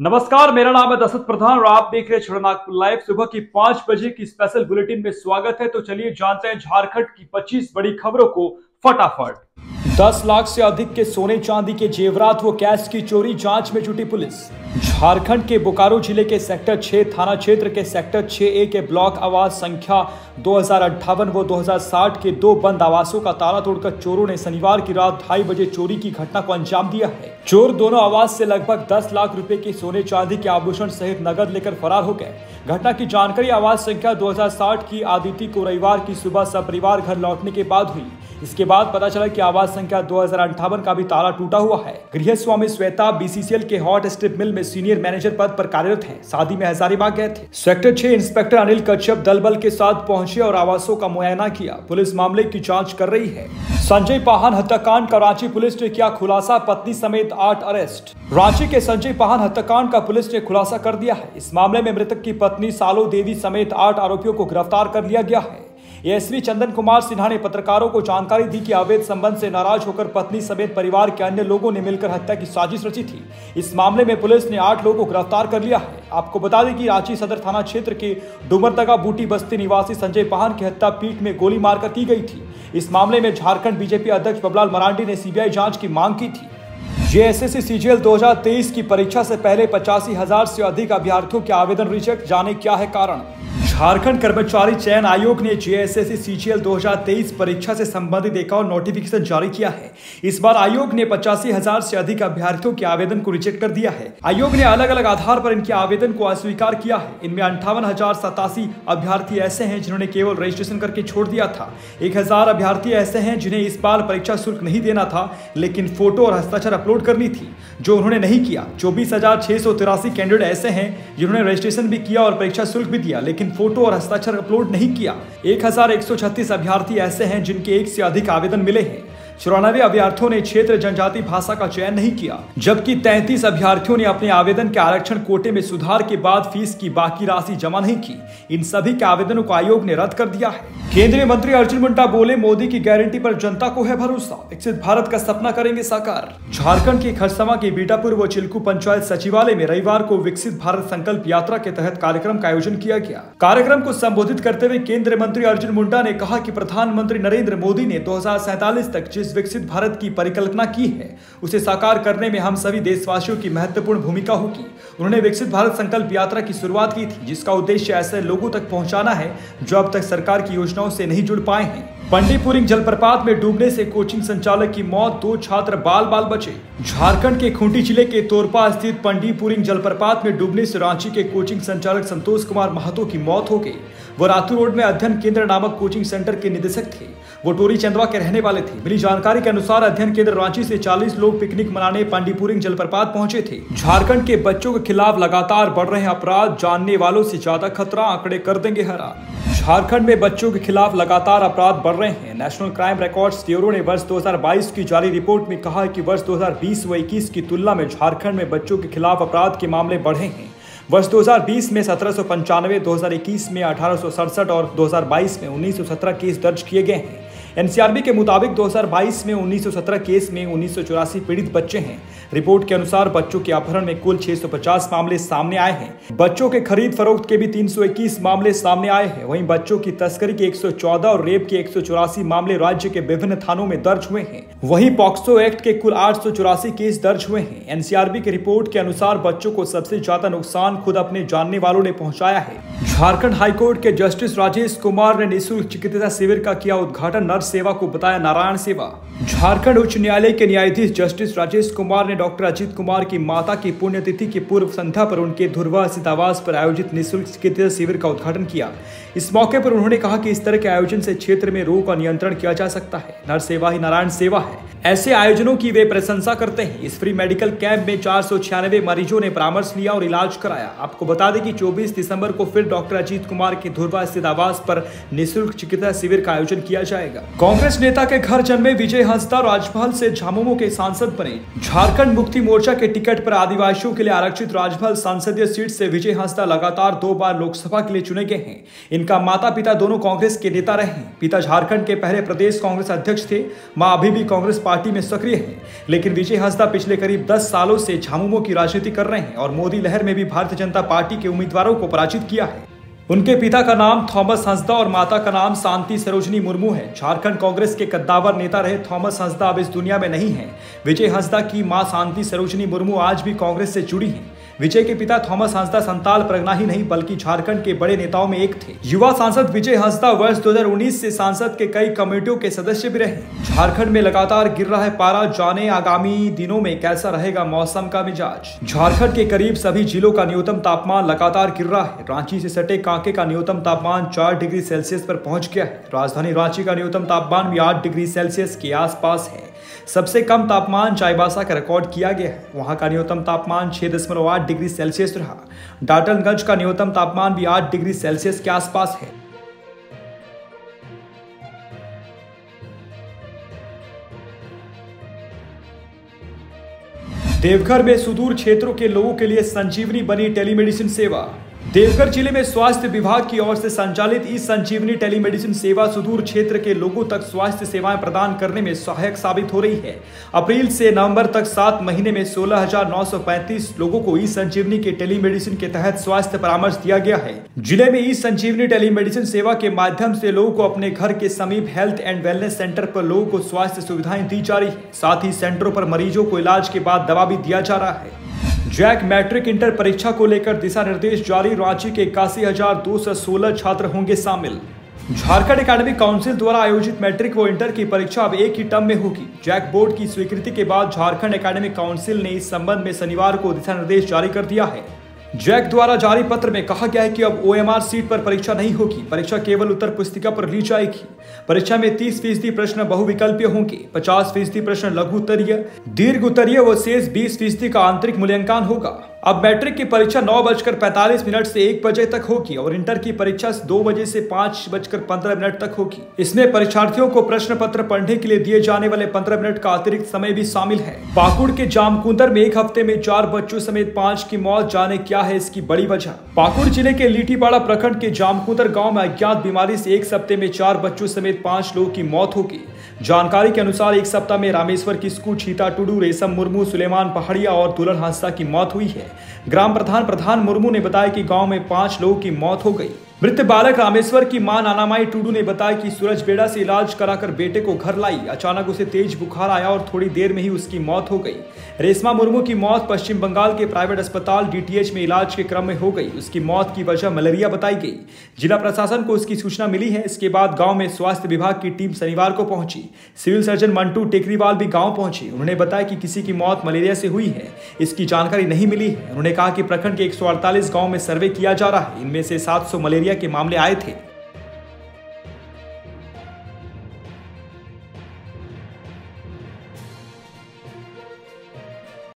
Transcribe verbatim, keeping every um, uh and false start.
नमस्कार, मेरा नाम है दशरथ प्रधान और आप देख रहे हैं नागपुर लाइव। सुबह की पांच बजे की स्पेशल बुलेटिन में स्वागत है। तो चलिए जानते हैं झारखंड की पच्चीस बड़ी खबरों को फटाफट। दस लाख से अधिक के सोने चांदी के जेवरात व कैश की चोरी, जांच में जुटी पुलिस। झारखंड के बोकारो जिले के सेक्टर छह थाना क्षेत्र के सेक्टर छह ए के ब्लॉक आवास संख्या दो हजार अट्ठावन व दो हजार साठ के दो बंद आवासों का ताला तोड़कर चोरों ने शनिवार की रात ढाई बजे चोरी की घटना को अंजाम दिया है। चोर दोनों आवास से लगभग दस लाख रुपए के सोने चांदी के आभूषण सहित नगद लेकर फरार हो गए। घटना की जानकारी आवास संख्या दो हजार साठ की आदिति को रविवार की सुबह सपरिवार घर लौटने के बाद हुई। इसके बाद पता चला कि आवास संख्या दो हजार अंठावन का भी ताला टूटा हुआ है। गृह स्वामी श्वेता बीसीसीएल के हॉट स्ट्रिप मिल में सीनियर मैनेजर पद पर कार्यरत हैं। शादी में हजारीबाग गए थे। सेक्टर छह इंस्पेक्टर अनिल कश्यप दल बल के साथ पहुंचे और आवासों का मुआयना किया। पुलिस मामले की जांच कर रही है। संजय पाहन हत्याकांड का रांची पुलिस ने किया खुलासा, पत्नी समेत आठ अरेस्ट। रांची के संजय पाहन हत्याकांड का पुलिस ने खुलासा कर दिया है। इस मामले में मृतक की पत्नी सालो देवी समेत आठ आरोपियों को गिरफ्तार कर लिया गया है। एएसपी चंदन कुमार सिन्हा ने पत्रकारों को जानकारी दी कि अवैध संबंध से नाराज होकर पत्नी समेत परिवार के अन्य लोगों ने मिलकर हत्या की साजिश रची थी। इस मामले में पुलिस ने आठ लोगों को गिरफ्तार कर लिया है। आपको बता दें कि रांची सदर थाना क्षेत्र के डुमरदगा बूटी बस्ती निवासी संजय पाहन की हत्या पीठ में गोली मारकर की गई थी। इस मामले में झारखंड बीजेपी अध्यक्ष बबलाल मरांडी ने सीबीआई जांच की मांग की थी। जेएसएससी सीजीएल दो हजार तेईस की परीक्षा से पहले पचासी हजार से अधिक अभ्यर्थियों के आवेदन रिजेक्ट, जाने क्या है कारण। झारखंड कर्मचारी चयन आयोग ने जेएसएससी सीजीएल दो हजार तेईस परीक्षा से संबंधित एक और नोटिफिकेशन जारी किया है। इस बार आयोग ने पचासी हजार से अधिक अभ्यर्थियों के आवेदन को रिजेक्ट कर दिया है। आयोग ने अलग अलग आधार पर इनके आवेदन को अस्वीकार किया है। इनमें अंठावन हजार सतासी अभ्यर्थी ऐसे हैं जिन्होंने केवल रजिस्ट्रेशन करके छोड़ दिया था। एक हजार अभ्यर्थी ऐसे हैं जिन्हें इस बार परीक्षा शुल्क नहीं देना था, लेकिन फोटो और हस्ताक्षर अपलोड करनी थी, जो उन्होंने नहीं किया। चौबीस हजार छह सौ तिरासी कैंडिडेट ऐसे हैं जिन्होंने रजिस्ट्रेशन भी किया और परीक्षा शुल्क भी दिया, लेकिन फोटो और हस्ताक्षर अपलोड नहीं किया। एक हजार एक सौ छत्तीस अभ्यर्थी ऐसे हैं जिनके एक से अधिक आवेदन मिले हैं। चौरानवे अभ्यर्थियों ने क्षेत्र जनजाति भाषा का चयन नहीं किया, जबकि तैंतीस अभ्यर्थियों ने अपने आवेदन के आरक्षण कोटे में सुधार के बाद फीस की बाकी राशि जमा नहीं की। इन सभी के आवेदनों को आयोग ने रद्द कर दिया है। केंद्रीय मंत्री अर्जुन मुंडा बोले, मोदी की गारंटी पर जनता को है भरोसा, विकसित भारत का सपना करेंगे साकार। झारखंड के खरसवा के बीटापुर व चिल्कू पंचायत सचिवालय में रविवार को विकसित भारत संकल्प यात्रा के तहत कार्यक्रम का आयोजन किया गया। कार्यक्रम को संबोधित करते हुए केंद्रीय मंत्री अर्जुन मुंडा ने कहा कि प्रधानमंत्री नरेंद्र मोदी ने दो हजार सैंतालीस तक जिस विकसित भारत की परिकल्पना की है, उसे साकार करने में हम सभी देशवासियों की महत्वपूर्ण भूमिका होगी। उन्होंने विकसित भारत संकल्प यात्रा की शुरुआत की थी, जिसका उद्देश्य ऐसे लोगों तक पहुंचाना है जो अब तक सरकार की योजनाओं से नहीं जुड़ पाए हैं। पंडीपुरिंग जलप्रपात में डूबने से कोचिंग संचालक की मौत, दो छात्र बाल बाल बचे। झारखंड के खूंटी जिले के तोरपा स्थित पंडीपुरिंग जलप्रपात में डूबने से रांची के कोचिंग संचालक संतोष कुमार महतो की मौत हो गई। वो रातू रोड में अध्ययन केंद्र नामक कोचिंग सेंटर के निदेशक थे। वो टोरी चंदवा के रहने वाले थे। मिली जानकारी के अनुसार अध्ययन केंद्र रांची से चालीस लोग पिकनिक मनाने पंडीपुरिंग जलप्रपात पहुंचे थे। झारखंड के बच्चों के खिलाफ लगातार बढ़ रहे अपराध, जानने वालों से ज्यादा खतरा, आंकड़े कर देंगे हैरान। झारखंड में बच्चों के खिलाफ लगातार अपराध बढ़ रहे हैं। नेशनल क्राइम रिकॉर्ड्स ब्यूरो ने वर्ष दो हजार बाईस की जारी रिपोर्ट में कहा है कि वर्ष दो हजार बीस व इक्कीस की तुलना में झारखंड में बच्चों के खिलाफ अपराध के मामले बढ़े हैं। वर्ष दो हजार बीस में सत्रह सौ पंचानवे, दो हजार इक्कीस में अठारह सौ सड़सठ और दो हजार बाईस में उन्नीस सौ सत्रह केस दर्ज किए गए हैं। एनसीआरबी के मुताबिक दो हजार बाईस में उन्नीस सौ सत्रह केस में उन्नीस सौ चौरासी पीड़ित बच्चे हैं। रिपोर्ट के अनुसार बच्चों के अपहरण में कुल छह सौ पचास मामले सामने आए हैं। बच्चों के खरीद फरोख्त के भी तीन सौ इक्कीस मामले सामने आए हैं। वहीं बच्चों की तस्करी के एक सौ चौदह और रेप के एक सौ चौरासी मामले राज्य के विभिन्न थानों में दर्ज हुए हैं। वहीं पॉक्सो एक्ट के कुल आठ सौ चौरासी केस दर्ज हुए हैं। एनसीआरबी की रिपोर्ट के अनुसार बच्चों को सबसे ज्यादा नुकसान खुद अपने जानने वालों ने पहुंचाया है। झारखंड हाईकोर्ट के जस्टिस राजेश कुमार ने निःशुल्क चिकित्सा शिविर का किया उद्घाटन। नर्स सेवा को बताया नारायण सेवा। झारखंड उच्च न्यायालय के न्यायाधीश जस्टिस राजेश कुमार ने डॉक्टर अजीत कुमार की माता की पुण्यतिथि की पूर्व संध्या पर उनके धुरवा स्थित आवास पर आयोजित निःशुल्क चिकित्सा शिविर का उद्घाटन किया। इस मौके पर उन्होंने कहा कि इस तरह के आयोजन से क्षेत्र में रोग का नियंत्रण किया जा सकता है। नर्स सेवा ही नारायण सेवा है। ऐसे आयोजनों की वे प्रशंसा करते हैं। इस फ्री मेडिकल कैंप में चार सौ छियानवे मरीजों ने परामर्श लिया और इलाज कराया। आपको बता दें कि चौबीस दिसंबर को फिर डॉक्टर अजीत कुमार के धुरवा स्थित आवास पर निःशुल्क चिकित्सा शिविर का आयोजन किया जाएगा। कांग्रेस नेता के घर जन्मे विजय हंसदा राजमहल से झामुमो के सांसद बने। झारखंड मुक्ति मोर्चा के टिकट पर आदिवासियों के लिए आरक्षित राजमहल संसदीय सीट से विजय हंसदा लगातार दो बार लोकसभा के लिए चुने गए हैं। इनका माता पिता दोनों कांग्रेस के नेता रहे हैं। पिता झारखंड के पहले प्रदेश कांग्रेस अध्यक्ष थे, मां अभी भी कांग्रेस पार्टी में सक्रिय हैं। लेकिन विजय हंसदा पिछले करीब दस सालों से झामुमो की राजनीति कर रहे हैं और मोदी लहर में भी भारतीय जनता पार्टी के उम्मीदवारों को पराजित किया है। उनके पिता का नाम थॉमस हंसदा और माता का नाम शांति सरोजनी मुर्मू है। झारखंड कांग्रेस के कद्दावर नेता रहे थॉमस हंसदा अब इस दुनिया में नहीं हैं। विजय हंसदा की मां शांति सरोजनी मुर्मू आज भी कांग्रेस से जुड़ी हैं। विजय के पिता थॉमस हंसदा संताल परगना ही नहीं बल्कि झारखंड के बड़े नेताओं में एक थे। युवा सांसद विजय हंसदा वर्ष दो हज़ार उन्नीस से सांसद के कई कमेटियों के सदस्य भी रहे। झारखंड में लगातार गिर रहा है पारा, जाने आगामी दिनों में कैसा रहेगा मौसम का मिजाज। झारखंड के करीब सभी जिलों का न्यूनतम तापमान लगातार गिर रहा है। रांची से सटे कांके का न्यूनतम तापमान चार डिग्री सेल्सियस पर पहुंच गया है। राजधानी रांची का न्यूनतम तापमान भी आठ डिग्री सेल्सियस के आसपास है। सबसे कम तापमान चाईबासा का रिकॉर्ड किया गया है। वहां का न्यूनतम तापमान छह दशमलव आठ डिग्री सेल्सियस रहा। डाल्टनगंज का न्यूनतम तापमान भी आठ डिग्री सेल्सियस के आसपास है। देवघर में सुदूर क्षेत्रों के लोगों के लिए संजीवनी बनी टेलीमेडिसिन सेवा। देवघर जिले में स्वास्थ्य विभाग की ओर से संचालित ई संजीवनी टेलीमेडिसिन सेवा सुदूर क्षेत्र के लोगों तक स्वास्थ्य सेवाएं प्रदान करने में सहायक साबित हो रही है। अप्रैल से नवंबर तक सात महीने में सोलह हजार नौ सौ पैंतीस लोगों को ई संजीवनी के टेलीमेडिसिन के तहत स्वास्थ्य परामर्श दिया गया है। जिले में ई संजीवनी टेलीमेडिसिन सेवा के माध्यम से लोगों को अपने घर के समीप हेल्थ एंड वेलनेस सेंटर पर लोगों को स्वास्थ्य सुविधाएं दी जा रही है। साथ ही सेंटरों पर मरीजों को इलाज के बाद दवा भी दिया जा रहा है। जैक मैट्रिक इंटर परीक्षा को लेकर दिशा निर्देश जारी। रांची के इक्यासी हजार दो सौ सोलह छात्र होंगे शामिल। झारखंड एकेडमिक काउंसिल द्वारा आयोजित मैट्रिक व इंटर की परीक्षा अब एक ही टर्म में होगी। जैक बोर्ड की स्वीकृति के बाद झारखंड एकेडमिक काउंसिल ने इस संबंध में शनिवार को दिशा निर्देश जारी कर दिया है। जैक द्वारा जारी पत्र में कहा गया है कि अब ओएमआर सीट पर परीक्षा नहीं होगी। परीक्षा केवल उत्तर पुस्तिका पर ली जाएगी। परीक्षा में तीस फीसदी प्रश्न बहुविकल्पीय होंगे, पचास फीसदी प्रश्न लघु उत्तरीय, दीर्घ उत्तरीय व शेष बीस फीसदी का आंतरिक मूल्यांकन होगा। अब मैट्रिक की परीक्षा नौ बजकर पैंतालीस मिनट से एक बजे तक होगी और इंटर की परीक्षा दो बजे से पांच बजकर पंद्रह मिनट तक होगी। इसमें परीक्षार्थियों को प्रश्न पत्र पढ़ने के लिए दिए जाने वाले पंद्रह मिनट का अतिरिक्त समय भी शामिल है। पाकुड़ के जामकुंदर में एक हफ्ते में चार बच्चों समेत पांच की मौत, जाने क्या है इसकी बड़ी वजह। पाकुड़ जिले के लीटीपाड़ा प्रखंड के जामकुंदर गाँव में अज्ञात बीमारी से एक सप्ताह में चार बच्चों समेत पांच लोगों की मौत होगी। जानकारी के अनुसार एक सप्ताह में रामेश्वर किस्कू, छीता टुडू, रेशम मुर्मू, सुलेमान पहाड़िया और दुल्हन हंसदा की मौत हुई है। ग्राम प्रधान प्रधान मुर्मू ने बताया कि गांव में पांच लोगों की मौत हो गई। मृत बालक रामेश्वर की मां नानामाई टुडू ने बताया कि सूरज बेड़ा से इलाज कराकर बेटे को घर लाई। अचानक उसे तेज बुखार आया और थोड़ी देर में ही उसकी मौत हो गई। रेशमा मुर्मू की मौत पश्चिम बंगाल के प्राइवेट अस्पताल डीटीएच में इलाज के क्रम में हो गई। उसकी मौत की वजह मलेरिया बताई गई। जिला प्रशासन को उसकी सूचना मिली है। इसके बाद गांव में स्वास्थ्य विभाग की टीम शनिवार को पहुंची। सिविल सर्जन मंटू टेकरीवाल भी गांव पहुंचे। उन्होंने बताया कि किसी की मौत मलेरिया से हुई है, इसकी जानकारी नहीं मिली है। उन्होंने कहा कि प्रखंड के एक सौ अड़तालीस गाँव में सर्वे किया जा रहा है। इनमें से सात सौ मलेरिया के मामले आए थे।